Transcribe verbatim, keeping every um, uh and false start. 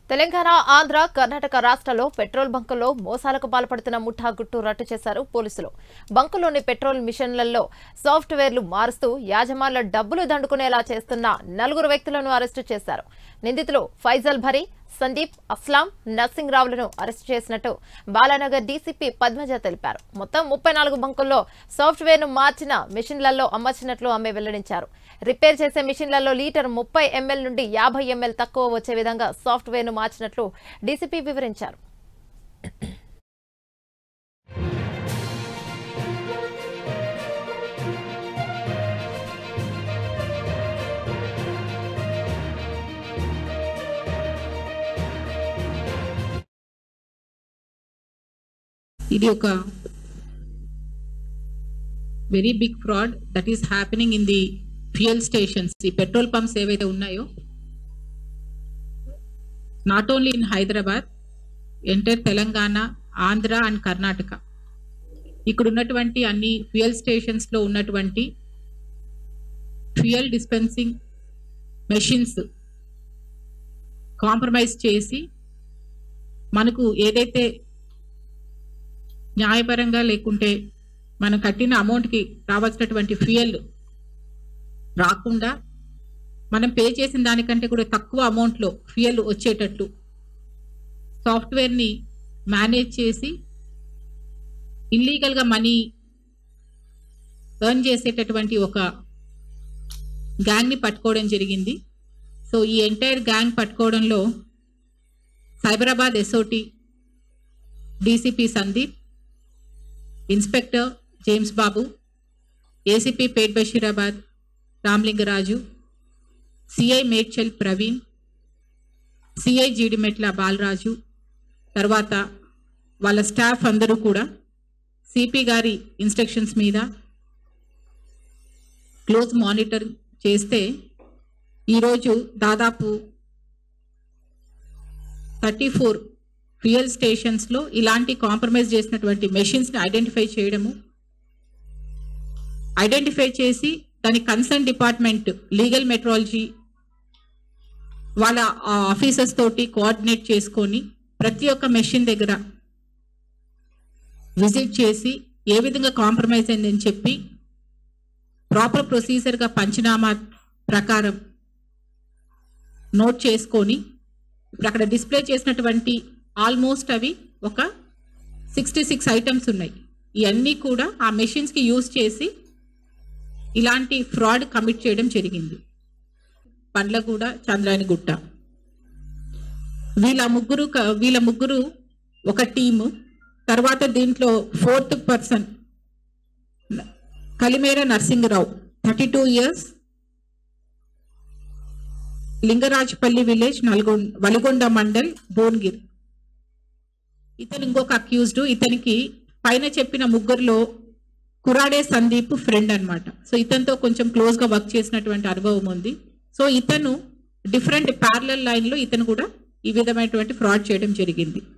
తెలంగాణ, ఆంధ్ర, కర్ణాటక రాష్ట్రాల్లో పెట్రోల్ బంకుల్లో మోసాలకు పాల్పడుతున్న ముఠా గుట్టు రట్టు చేశారు పోలీసులు. బంకుల్లోని పెట్రోల్ మిషన్లలో సాఫ్ట్వేర్లు మారుస్తూ యాజమాన్ల డబ్బులు దండుకునేలా చేస్తున్న నలుగురు వ్యక్తులను అరెస్టు చేశారు. నిందితులు ఫైజల్ భరీ, సందీప్, అస్లాం, నర్సింగ్ రావులను అరెస్టు చేసినట్టు బాలానగర్ డీసీపీ పద్మజ తెలిపారు. మొత్తం ముప్పై నాలుగు బంకుల్లో సాఫ్ట్వేర్ ను మార్చిన మిషన్లలో అమర్చినట్లు ఆమె వెల్లడించారు. రిపేర్ చేసే మిషన్లలో లీటర్ ముప్పై ఎంఎల్ నుండి యాభై ఎంఎల్ తక్కువ వచ్చే విధంగా సాఫ్ట్వేర్ ను మార్చినట్లు డీసీపీ వివరించారు. ఇది ఒక very big fraud that is happening in the fuel stations. ఈ పెట్రోల్ పంప్స్ ఏవైతే ఉన్నాయో not only in Hyderabad, entire Telangana, Andhra and Karnataka, ఇక్కడ ఉన్నటువంటి అన్ని ఫ్యూయల్ స్టేషన్స్లో ఉన్నటువంటి ఫ్యూయల్ డిస్పెన్సింగ్ మెషిన్స్ కాంప్రమైజ్ చేసి మనకు ఏదైతే న్యాయపరంగా లేకుంటే మనం కట్టిన అమౌంట్కి రావాల్సినటువంటి ఫ్యూయల్ రాకుండా మనం పే చేసిన దానికంటే కూడా తక్కువ అమౌంట్లో ఫ్యూయల్ వచ్చేటట్లు సాఫ్ట్వేర్ని మేనేజ్ చేసి ఇల్లీగల్గా మనీ ఎర్న్ చేసేటటువంటి ఒక గ్యాంగ్ని పట్టుకోవడం జరిగింది. సో ఈ ఎంటైర్ గ్యాంగ్ పట్టుకోవడంలో Cyberabad SOT DCP Sandeep, inspector James Babu, ACP Pet Basheerabad Ramlingaraju, CI Medchal Praveen, CI Jeedimetla Balaraju, తర్వాత వాళ్ళ స్టాఫ్ అందరూ కూడా సిపి గారి ఇన్స్ట్రక్షన్స్ మీద క్లోజ్ మానిటర్ చేస్తే ఈరోజు దాదాపు థర్టీ ఫోర్ ఫ్యూయల్ స్టేషన్స్లో ఇలాంటి కాంప్రమైజ్ చేసినటువంటి మెషిన్స్ని ఐడెంటిఫై చేయడము, ఐడెంటిఫై చేసి దాని కన్సర్న్ డిపార్ట్మెంట్ లీగల్ మెట్రాలజీ వాళ్ళ ఆఫీసర్స్ తోటి కోఆర్డినేట్ చేసుకొని ప్రతి ఒక్క మెషిన్ దగ్గర విజిట్ చేసి ఏ విధంగా కాంప్రమైజ్ అయిందని చెప్పి ప్రాపర్ ప్రొసీజర్గా పంచనామా ప్రకారం నోట్ చేసుకొని ఇప్పుడు అక్కడ డిస్ప్లే చేసినటువంటి ఆల్మోస్ట్ అవి ఒక సిక్స్టీ సిక్స్ ఐటమ్స్ ఉన్నాయి. ఇవన్నీ కూడా ఆ మెషిన్స్కి యూజ్ చేసి ఇలాంటి ఫ్రాడ్ కమిట్ చేయడం జరిగింది. పండ్లగూడ, చంద్రాయణగుట్ట, వీళ్ళ ముగ్గురు వీళ్ళ ముగ్గురు ఒక టీము. తర్వాత దీంట్లో fourth person Kalimera Narsingarao, thirty two years, Lingarajapalli village, Nalgonda Valigonda mandal, Bhuvanagiri. ఇతను ఇంకొక అక్యూజ్డ్. ఇతనికి పైన చెప్పిన ముగ్గురులో కురాడే సందీప్ ఫ్రెండ్ అనమాట. సో ఇతనితో కొంచెం క్లోజ్గా వర్క్ చేసినటువంటి అనుభవం ఉంది. సో ఇతను డిఫరెంట్ ప్యారలల్ లైన్లో ఇతను కూడా ఈ విధమైనటువంటి ఫ్రాడ్ చేయడం జరిగింది.